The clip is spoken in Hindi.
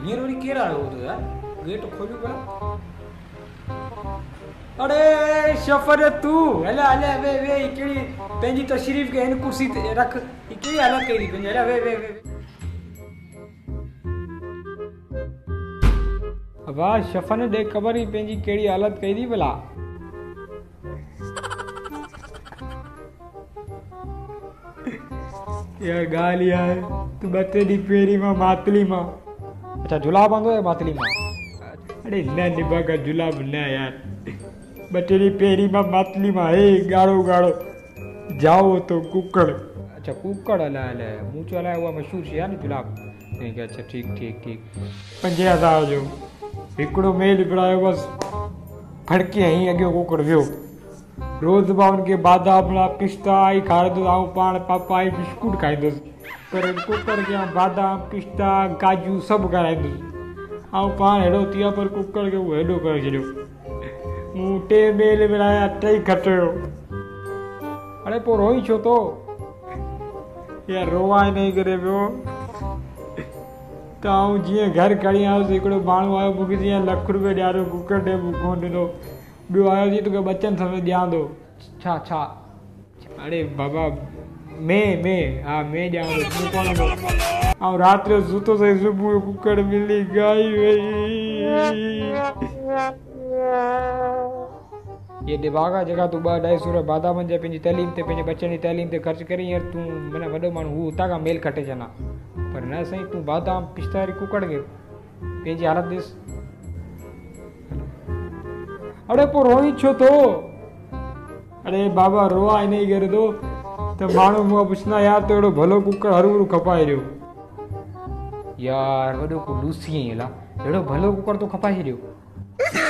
हींअर वरी केरु आयो हुओ यार? गेट खोलियो भला। अरे शफर तू हला हला वे वे कहिड़ी पंहिंजी तशरीफ़ खे हिन कुर्सी ते रख। ही कहिड़ी हालत कई पंहिंजी? हला वे वे वे वाह शफन ॾे ख़बर ई पंहिंजी कहिड़ी हालत कई थी भला। यार ॻाल्हि इहा आहे तूं ॿ टे ॾींहं पहिरीं मां मातली मां अच्छा जुलाब आंदो आहे मातली मां। अरे न निभागा जुलाब न यार ॿ टे ॾींहं पहिरीं मां मातली मां हे ॻाढ़ो ॻाढ़ो जाओ तो कुकड़। अच्छा कुकड़ हलाए हलाए मूं चयो हलाए उहा मशहूरु शइ आहे न जुलाब। अच्छा ठीकु ठीकु ठीकु 5000 जो हिकिड़ो मेल विड़ायो बसि फड़के हई अॻियो कुकड़ वियो। रोज़ मां हुनखे बादाम पिस्ता ई खाराईंदुसि ऐं पाण पपाई बिस्कुट खाईंदुसि पर कुकड़ खे बादाम पिस्ता काजू सभु खाराईंदुसि ऐं पाण हेॾो थी वियो पर कुकड़ खे उहो हेॾो करे छॾियो। मूं 2 मेल विड़ाया 2 खटियो। अड़े पोइ रोई छो थो यार? रोआ हिन करे पियो त आउं जीअं घर खणी आयुसि हिकिड़ो माण्हू आयो मूंखे जीअं ₹1 ॾियारो कुकड़ ॾे मूं कोन ॾिनो। ॿियो आयो जी तोखे बचनि समय ॾियां थो। छा छा? अड़े बाबा मैं हा मैं ॾियां थो तूं कोन ॾिनो। ऐं राति जो सुतो सही सुबुह जो कुकड़ मिली गाई वई। ये दिमाग़ आहे जेका तूं 2-250 बादामनि जा पंहिंजी तइलीम ते पंहिंजे बचनि जी तइलीम ते ख़र्चु करी हींअर तूं माना वॾो माण्हू हू हुतां खां मेल खटे चवंदा पर न साईं तूं बादाम पिस्ता वारी कुकड़ खे पंहिंजी हालत ॾिस। अड़े पोइ रोई छो थो? अरे बाबा रोआ हिन ई करे थो त माण्हू मूंखां पुछंदा यार तो अहिड़ो भलो कुकड़ हरू भरू खपाए छॾियो। यार वॾो को लूसी आहीं अहिड़ा अहिड़ो भलो कुकड़ तो खपाए छॾियो।